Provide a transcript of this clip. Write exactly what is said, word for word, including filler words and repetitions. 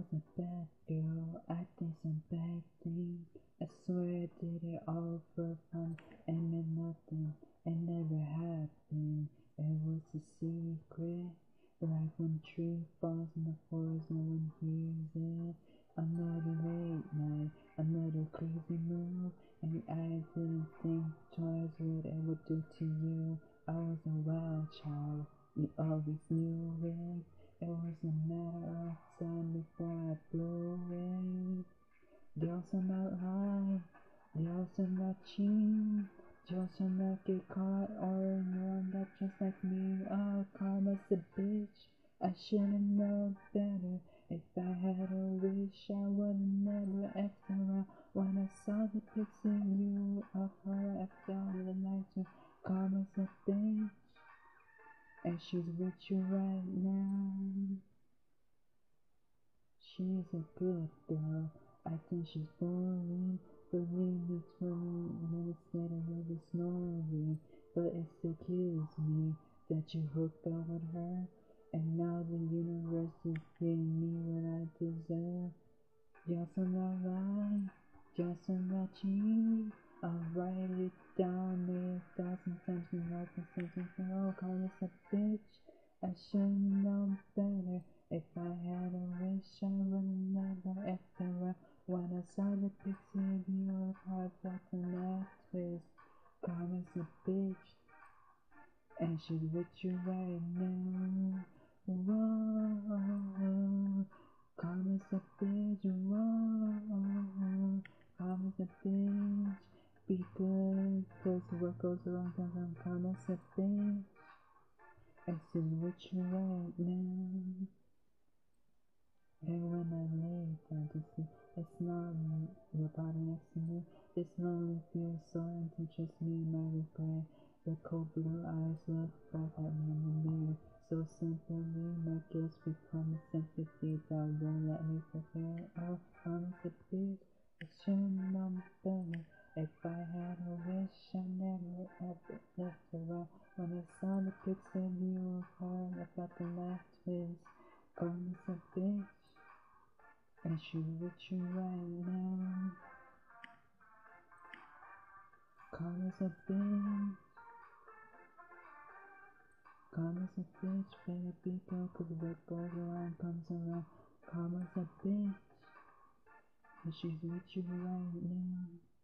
a bad girl, I did some bad things. I swear I did it all for fun and meant nothing. It never happened. It was a secret. Like when a tree falls in the forest, no one hears it. Another late night, another crazy move, and I didn't think twice what it would do to you. I was a wild child, you always knew it. It was a matter of time before I blew away. They also not lie, they also not cheat, they also not get caught or ignored that just like me. Oh, karma's a bitch, I should've known better. If I had a wish, I would've never acted around. When I saw the pics of you, of her, I felt the night. Karma's a bitch, and she's with you right now. She's a good girl, I think she's boring. Believe me, twenty minutes later you'll be snoring. But it still kills me that you hooked up with her, and now the universe is giving me what I deserve. Just on the lie, just on the cheat. I'll write it down a thousand times and hope for something from oh, karma's a bitch. I should've known better. If I had a wish, I would've never acted around. When I saw the picture of you, I felt a nice twist. Karma's a bitch, and she's with you right now. Whoa, karma's a bitch. Whoa, karma's a bitch. Be good, cause what goes wrong comes from karma's a bitch, and she's with you right now. And when I lay down to sleep, it's not your body next to me. This lonely feels so empty, just me and my regret. The cold blue eyes look back at me in the mirror. So simply, my guilt become a sympathy that won't let me forget. Oh, karma's a bitch, I should've known better. If I had a wish, I never ever left around. When I saw the pics of you, her, I felt the last twist. Karma's a bitch, and she's with you right now. Karma's a bitch, karma's a bitch, better be good, cause what goes around comes around. Karma's a bitch, and she's with you right now.